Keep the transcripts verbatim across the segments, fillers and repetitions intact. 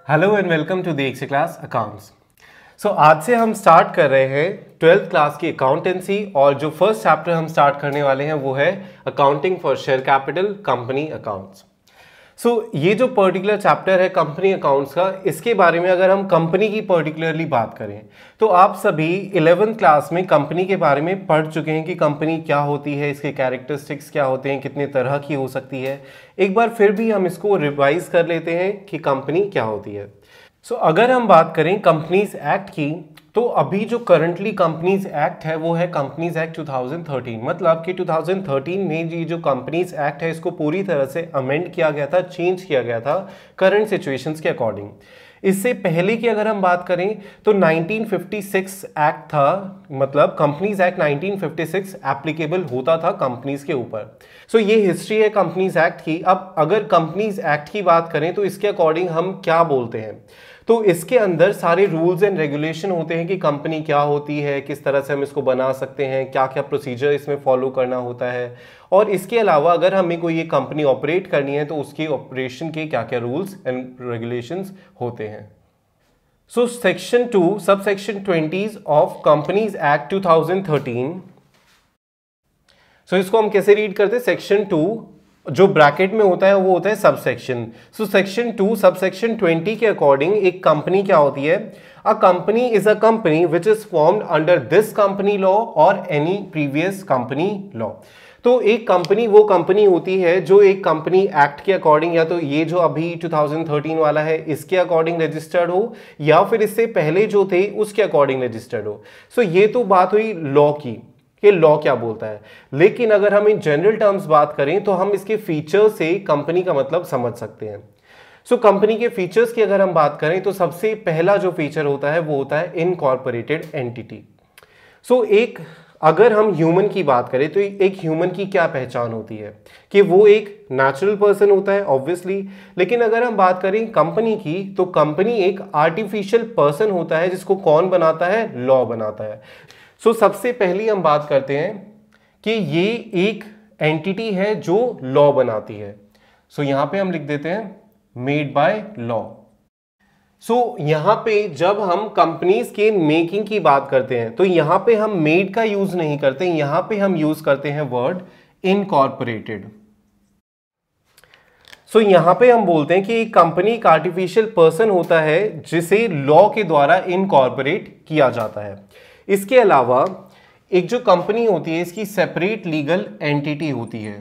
Hello and welcome to the extra class accounts. So आज से हम स्टार्ट कर रहे हैं ट्वेल्थ क्लास की अकाउंटेंसी और जो फर्स्ट चैप्टर हम स्टार्ट करने वाले हैं वो है accounting for share capital company accounts. So so, ये जो पर्टिकुलर चैप्टर है कंपनी अकाउंट्स का, इसके बारे में अगर हम कंपनी की पर्टिकुलरली बात करें तो आप सभी इलेवेंथ क्लास में कंपनी के बारे में पढ़ चुके हैं कि कंपनी क्या होती है, इसके कैरेक्टरिस्टिक्स क्या होते हैं, कितने तरह की हो सकती है। एक बार फिर भी हम इसको रिवाइज कर लेते हैं कि कंपनी क्या होती है। सो so, अगर हम बात करें कंपनीज एक्ट की, तो अभी जो करंटली कंपनीज एक्ट है वो है companies act two thousand thirteen. मतलब कि टू थाउजेंड थर्टीन में ये जो कंपनीज एक्ट है इसको पूरी तरह से अमेंड किया गया था, चेंज किया गया था करंट सिचुएशंस के अकॉर्डिंग। इससे पहले की अगर हम बात करें तो नाइनटीन फिफ्टी सिक्स एक्ट था, मतलब companies act nineteen fifty six applicable होता था कंपनीज के ऊपर। सो so, ये हिस्ट्री है कंपनीज एक्ट की। अब अगर कंपनीज एक्ट की बात करें तो इसके अकॉर्डिंग हम क्या बोलते हैं, तो इसके अंदर सारे रूल्स एंड रेगुलेशन होते हैं कि कंपनी क्या होती है, किस तरह से हम इसको बना सकते हैं, क्या क्या प्रोसीजर इसमें फॉलो करना होता है, और इसके अलावा अगर हमें कोई ये कंपनी ऑपरेट करनी है तो उसकी ऑपरेशन के क्या क्या रूल्स एंड रेगुलेशंस होते हैं। So section two sub section twenties of companies act two thousand thirteen. So इसको हम कैसे रीड करते हैं, सेक्शन टू जो ब्रैकेट में होता है वो होता है sub section. So section two sub section twenty के अकॉर्डिंग एक कंपनी क्या होती है, a company is a company which is formed under this company law or any previous company law. तो एक कंपनी वो कंपनी होती है जो एक कंपनी एक्ट के अकॉर्डिंग, या तो ये जो अभी टू थाउजेंड थर्टीन वाला है इसके अकॉर्डिंग रजिस्टर्ड हो, या फिर इससे पहले जो थे उसके अकॉर्डिंग रजिस्टर्ड हो। सो so, ये तो बात हुई लॉ की, ये लॉ क्या बोलता है। लेकिन अगर हम इन जनरल टर्म्स बात करें तो हम इसके फीचर्स से कंपनी का मतलब समझ सकते हैं। सो so, कंपनी के फीचर्स की अगर हम बात करें तो सबसे पहला जो फीचर होता है वो होता है इनकॉर्पोरेटेड एंटिटी। सो एक अगर हम ह्यूमन की बात करें तो एक ह्यूमन की क्या पहचान होती है कि वो एक नेचुरल पर्सन होता है ऑब्वियसली। लेकिन अगर हम बात करें कंपनी की तो कंपनी एक आर्टिफिशियल पर्सन होता है जिसको कौन बनाता है, लॉ बनाता है। सो so, सबसे पहली हम बात करते हैं कि ये एक एंटिटी है जो लॉ बनाती है। सो so, यहां पे हम लिख देते हैं मेड बाय लॉ। सो यहां पे जब हम कंपनीज के मेकिंग की बात करते हैं तो यहां पे हम मेड का यूज नहीं करते, यहां पे हम यूज करते हैं वर्ड इनकॉर्पोरेटेड। सो so, यहां पे हम बोलते हैं कि एक कंपनी एक आर्टिफिशियल पर्सन होता है जिसे लॉ के द्वारा इनकॉर्पोरेट किया जाता है। इसके अलावा एक जो कंपनी होती है इसकी सेपरेट लीगल एंटिटी होती है।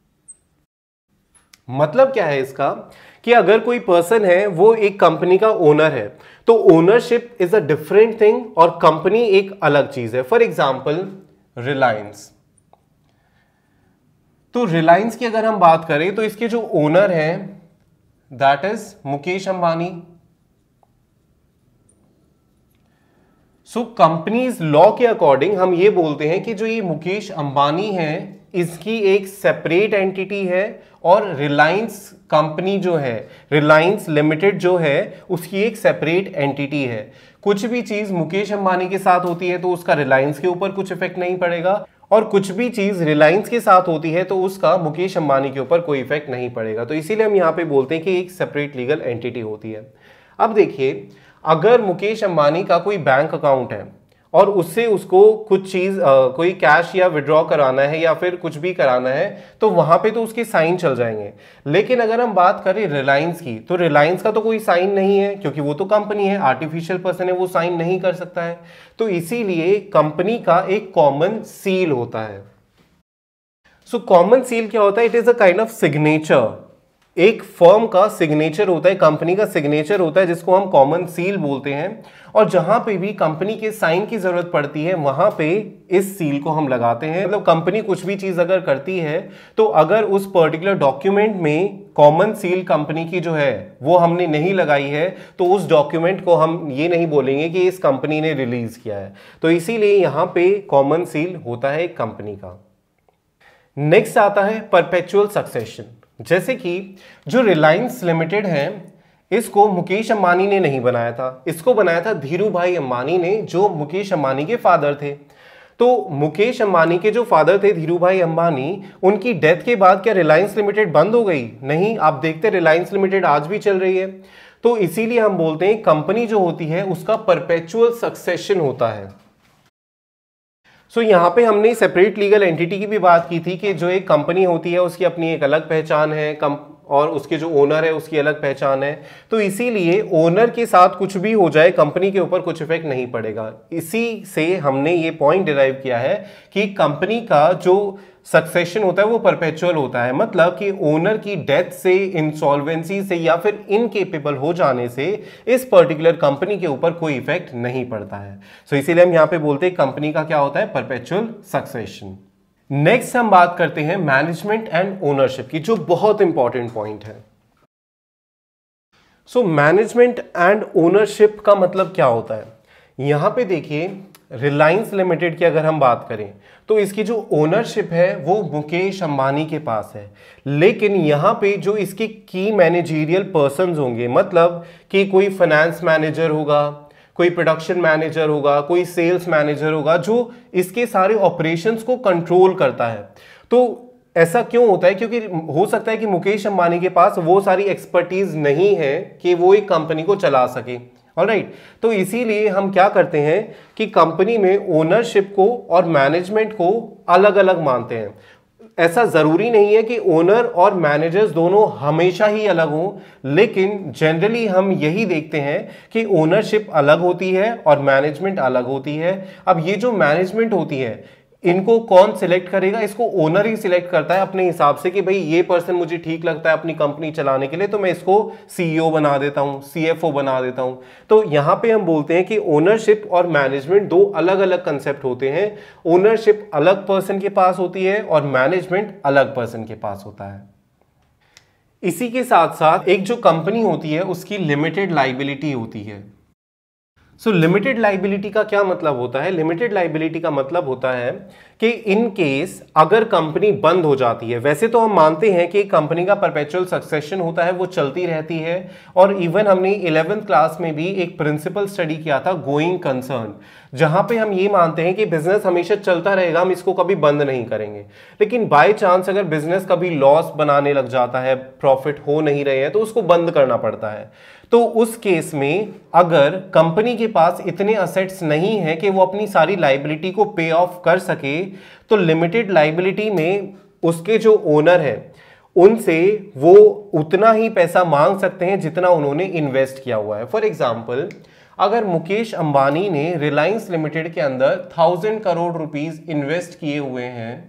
मतलब क्या है इसका कि अगर कोई पर्सन है वो एक कंपनी का ओनर है तो ownership is a different thing और कंपनी एक अलग चीज है। फॉर एग्जांपल रिलायंस, तो रिलायंस की अगर हम बात करें तो इसके जो ओनर हैं that is Mukesh Ambani. So companies law के अकॉर्डिंग हम ये बोलते हैं कि जो ये मुकेश अंबानी है इसकी एक सेपरेट एंटिटी है और रिलायंस कंपनी जो है, रिलायंस लिमिटेड जो है उसकी एक सेपरेट एंटिटी है। कुछ भी चीज मुकेश अंबानी के साथ होती है तो उसका रिलायंस के ऊपर कुछ इफेक्ट नहीं पड़ेगा, और कुछ भी चीज रिलायंस के साथ होती है तो उसका मुकेश अंबानी के ऊपर कोई इफेक्ट नहीं पड़ेगा। तो इसीलिए हम यहाँ पे बोलते हैं कि एक सेपरेट लीगल एंटिटी होती है। अब देखिए, अगर मुकेश अंबानी का कोई बैंक अकाउंट है और उससे उसको कुछ चीज कोई कैश या विड्रॉ कराना है या फिर कुछ भी कराना है तो वहां पे तो उसके साइन चल जाएंगे। लेकिन अगर हम बात करें रिलायंस की तो रिलायंस का तो कोई साइन नहीं है क्योंकि वो तो कंपनी है, आर्टिफिशियल पर्सन है, वो साइन नहीं कर सकता है। तो इसीलिए कंपनी का एक कॉमन सील होता है। सो कॉमन सील क्या होता है, it is a kind of signature. एक फर्म का सिग्नेचर होता है, कंपनी का सिग्नेचर होता है जिसको हम कॉमन सील बोलते हैं। और जहां पे भी कंपनी के साइन की जरूरत पड़ती है वहां पे इस सील को हम लगाते हैं। मतलब कंपनी कुछ भी चीज अगर करती है तो अगर उस पर्टिकुलर डॉक्यूमेंट में कॉमन सील कंपनी की जो है वो हमने नहीं लगाई है तो उस डॉक्यूमेंट को हम ये नहीं बोलेंगे कि इस कंपनी ने रिलीज किया है। तो इसीलिए यहां पे कॉमन सील होता है एक कंपनी का। नेक्स्ट आता है परपेचुअल सक्सेशन। जैसे कि जो रिलायंस लिमिटेड है इसको मुकेश अंबानी ने नहीं बनाया था, इसको बनाया था धीरू भाई अंबानी ने जो मुकेश अंबानी के फादर थे। तो मुकेश अंबानी के जो फादर थे धीरू भाई अंबानी, उनकी डेथ के बाद क्या रिलायंस लिमिटेड बंद हो गई? नहीं, आप देखते रिलायंस लिमिटेड आज भी चल रही है। तो इसीलिए हम बोलते हैं कंपनी जो होती है उसका परपेचुअल सक्सेशन होता है। सो so, यहाँ पे हमने सेपरेट लीगल एंटिटी की भी बात की थी कि जो एक कंपनी होती है उसकी अपनी एक अलग पहचान है, कम और उसके जो ओनर है उसकी अलग पहचान है। तो इसीलिए ओनर के साथ कुछ भी हो जाए कंपनी के ऊपर कुछ इफेक्ट नहीं पड़ेगा। इसी से हमने ये पॉइंट डिराइव किया है कि कंपनी का जो सक्सेशन होता है वो परपेचुअल होता है, मतलब कि ओनर की डेथ से, इंसॉल्वेंसी से या फिर इनकेपेबल हो जाने से इस पर्टिकुलर कंपनी के ऊपर कोई इफेक्ट नहीं पड़ता है। सो so, इसीलिए हम यहां पे बोलते हैं कंपनी का क्या होता है, परपेचुअल सक्सेशन। नेक्स्ट हम बात करते हैं मैनेजमेंट एंड ओनरशिप की, जो बहुत इंपॉर्टेंट पॉइंट है। सो मैनेजमेंट एंड ओनरशिप का मतलब क्या होता है, यहां पे देखिए रिलायंस लिमिटेड की अगर हम बात करें तो इसकी जो ओनरशिप है वो मुकेश अंबानी के पास है, लेकिन यहां पे जो इसके की मैनेजरियल पर्संस होंगे, मतलब कि कोई फाइनेंस मैनेजर होगा, कोई प्रोडक्शन मैनेजर होगा, कोई सेल्स मैनेजर होगा जो इसके सारे ऑपरेशंस को कंट्रोल करता है। तो ऐसा क्यों होता है, क्योंकि हो सकता है कि मुकेश अंबानी के पास वो सारी एक्सपर्टीज नहीं है कि वो एक कंपनी को चला सके। ऑलराइट, तो इसीलिए हम क्या करते हैं कि कंपनी में ओनरशिप को और मैनेजमेंट को अलग अलग मानते हैं। ऐसा जरूरी नहीं है कि ओनर और मैनेजर्स दोनों हमेशा ही अलग हों, लेकिन जनरली हम यही देखते हैं कि ओनरशिप अलग होती है और मैनेजमेंट अलग होती है। अब ये जो मैनेजमेंट होती है इनको कौन सिलेक्ट करेगा, इसको ओनर ही सिलेक्ट करता है अपने हिसाब से कि भाई ये पर्सन मुझे ठीक लगता है अपनी कंपनी चलाने के लिए, तो मैं इसको सीईओ बना देता हूं, सीएफओ बना देता हूं। तो यहां पे हम बोलते हैं कि ओनरशिप और मैनेजमेंट दो अलग अलग कंसेप्ट होते हैं। ओनरशिप अलग पर्सन के पास होती है और मैनेजमेंट अलग पर्सन के पास होता है। इसी के साथ साथ एक जो कंपनी होती है उसकी लिमिटेड लाइबिलिटी होती है। सो लिमिटेड लाइबिलिटी का क्या मतलब होता है, लिमिटेड लाइबिलिटी का मतलब होता है कि इन केस अगर कंपनी बंद हो जाती है, वैसे तो हम मानते हैं कि कंपनी का परपेचुअल सक्सेशन होता है, वो चलती रहती है, और इवन हमने इलेवेंथ क्लास में भी एक प्रिंसिपल स्टडी किया था गोइंग कंसर्न, जहां पे हम ये मानते हैं कि बिजनेस हमेशा चलता रहेगा, हम इसको कभी बंद नहीं करेंगे। लेकिन बाय चांस अगर बिजनेस कभी लॉस बनाने लग जाता है, प्रॉफिट हो नहीं रहे हैं, तो उसको बंद करना पड़ता है। तो उस केस में अगर कंपनी के पास इतने असेट्स नहीं है कि वो अपनी सारी लाइबिलिटी को पे ऑफ कर सके, तो लिमिटेड लाइबिलिटी में उसके जो ओनर है उनसे वो उतना ही पैसा मांग सकते हैं जितना उन्होंने इन्वेस्ट किया हुआ है। फॉर एग्जाम्पल, अगर मुकेश अंबानी ने रिलायंस लिमिटेड के अंदर थाउजेंड करोड़ रुपीस इन्वेस्ट किए हुए हैं,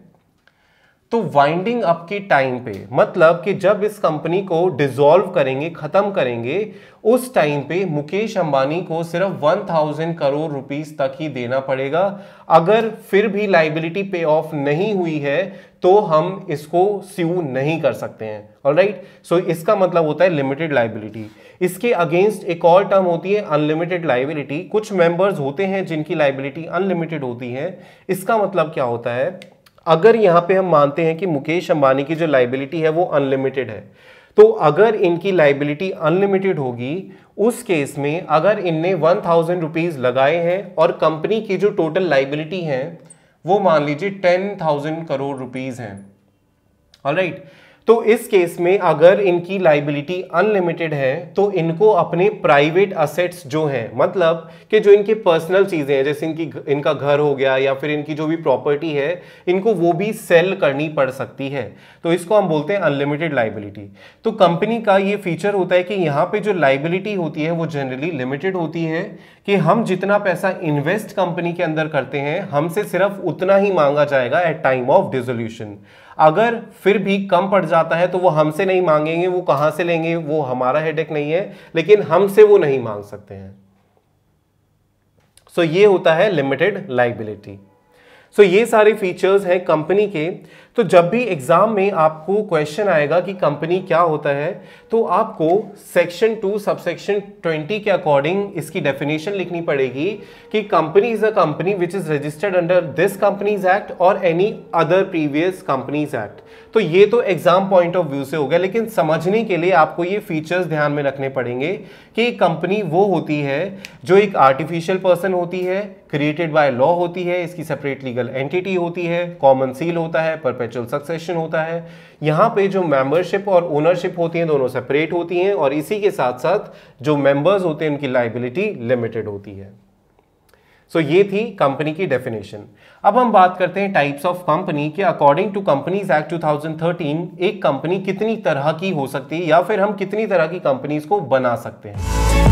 तो वाइंडिंग अप के टाइम पे, मतलब कि जब इस कंपनी को डिसॉल्व करेंगे, खत्म करेंगे, उस टाइम पे मुकेश अंबानी को सिर्फ वन थाउजेंड करोड़ रुपीस तक ही देना पड़ेगा। अगर फिर भी लाइबिलिटी पे ऑफ नहीं हुई है तो हम इसको स्यू नहीं कर सकते हैं। ऑलराइट, सो इसका मतलब होता है लिमिटेड लाइबिलिटी। इसके अगेंस्ट एक और टर्म होती है अनलिमिटेड लाइबिलिटी। कुछ मेंबर्स होते हैं जिनकी लाइबिलिटी अनलिमिटेड होती है। इसका मतलब क्या होता है, अगर यहां पे हम मानते हैं कि मुकेश अंबानी की जो लाइबिलिटी है वो अनलिमिटेड है, तो अगर इनकी लाइबिलिटी अनलिमिटेड होगी, उस केस में अगर इनने वन थाउजेंड रुपीज लगाए हैं और कंपनी की जो टोटल लाइबिलिटी है वो मान लीजिए टेन थाउजेंड करोड़ रुपीज है, ऑलराइट, तो इस केस में अगर इनकी लाइबिलिटी अनलिमिटेड है तो इनको अपने प्राइवेट असेट्स जो हैं, मतलब कि जो इनके पर्सनल चीजें हैं, जैसे इनकी इनका घर हो गया या फिर इनकी जो भी प्रॉपर्टी है, इनको वो भी सेल करनी पड़ सकती है। तो इसको हम बोलते हैं अनलिमिटेड लाइबिलिटी। तो कंपनी का ये फीचर होता है कि यहाँ पे जो लाइबिलिटी होती है वो जनरली लिमिटेड होती है, कि हम जितना पैसा इन्वेस्ट कंपनी के अंदर करते हैं हमसे सिर्फ उतना ही मांगा जाएगा एट टाइम ऑफ डिसोल्यूशन। अगर फिर भी कम पड़ जाता है तो वो हमसे नहीं मांगेंगे, वो कहां से लेंगे वो हमारा हेडेक नहीं है, लेकिन हमसे वो नहीं मांग सकते हैं। सो so, ये होता है लिमिटेड लाइबिलिटी। सो so, ये सारे फीचर्स हैं कंपनी के। तो जब भी एग्जाम में आपको क्वेश्चन आएगा कि कंपनी क्या होता है, तो आपको सेक्शन टू सबसेक्शन ट्वेंटी के अकॉर्डिंग इसकी डेफिनेशन लिखनी पड़ेगी कि company is a company which is registered under this companies act और any other previous companies act. तो ये तो एग्जाम पॉइंट ऑफ व्यू से हो गया, लेकिन समझने के लिए आपको ये फीचर्स ध्यान में रखने पड़ेंगे कि कंपनी वो होती है जो एक आर्टिफिशियल पर्सन होती है, क्रिएटेड बाय लॉ होती है, इसकी सेपरेट लीगल एंटिटी होती है, कॉमन सील होता है, परपेचुअल सक्सेशन होता है। यहाँ पे जो मेंबरशिप और ओनरशिप होती हैं दोनों सेपरेट होती हैं, और इसी के साथ साथ जो मेंबर्स होते हैं उनकी लायबिलिटी लिमिटेड होती है। सो so, ये थी कंपनी की डेफिनेशन। अब हम बात करते हैं टाइप्स ऑफ कंपनी कि according to companies act two thousand thirteen एक कंपनी कितनी तरह की हो सकती है या फिर हम कितनी तरह की कंपनीज को बना सकते हैं।